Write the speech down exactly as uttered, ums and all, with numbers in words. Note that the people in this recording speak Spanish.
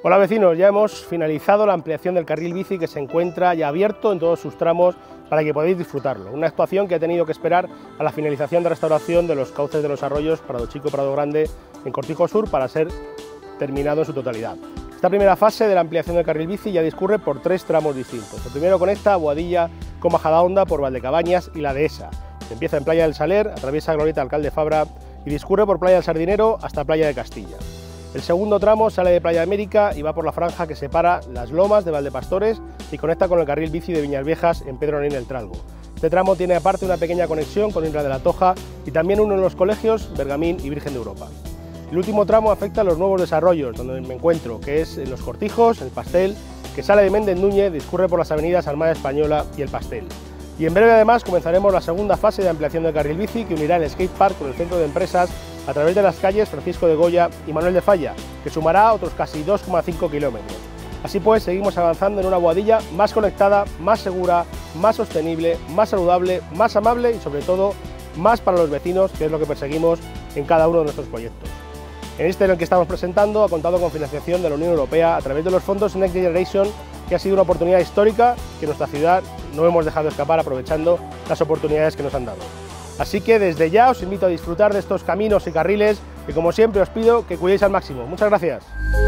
Hola vecinos, ya hemos finalizado la ampliación del carril bici que se encuentra ya abierto en todos sus tramos para que podáis disfrutarlo. Una actuación que ha tenido que esperar a la finalización de restauración de los cauces de los arroyos Prado Chico y Prado Grande en Cortijo Sur para ser terminado en su totalidad. Esta primera fase de la ampliación del carril bici ya discurre por tres tramos distintos. El primero conecta Boadilla con Majadahonda por Valdecabañas y la Dehesa. Empieza en Playa del Saler, atraviesa Glorieta Alcalde Fabra y discurre por Playa del Sardinero hasta Playa de Castilla. El segundo tramo sale de Playa de América y va por la franja que separa Las Lomas de Valdepastores y conecta con el carril bici de Viñas Viejas en Pedro Norín el Tralgo. Este tramo tiene aparte una pequeña conexión con Isla de la Toja y también uno de los colegios Bergamín y Virgen de Europa. El último tramo afecta a los nuevos desarrollos donde me encuentro, que es en Los Cortijos, el Pastel, que sale de Méndez Núñez, discurre por las avenidas Armada Española y el Pastel. Y en breve además comenzaremos la segunda fase de ampliación del carril bici que unirá el skatepark con el centro de empresas a través de las calles Francisco de Goya y Manuel de Falla, que sumará otros casi dos coma cinco kilómetros. Así pues, seguimos avanzando en una Boadilla más conectada, más segura, más sostenible, más saludable, más amable y sobre todo más para los vecinos, que es lo que perseguimos en cada uno de nuestros proyectos. En este en el que estamos presentando ha contado con financiación de la Unión Europea a través de los fondos Next Generation, que ha sido una oportunidad histórica que nuestra ciudad no hemos dejado escapar aprovechando las oportunidades que nos han dado. Así que desde ya os invito a disfrutar de estos caminos y carriles que como siempre os pido que cuidéis al máximo. Muchas gracias.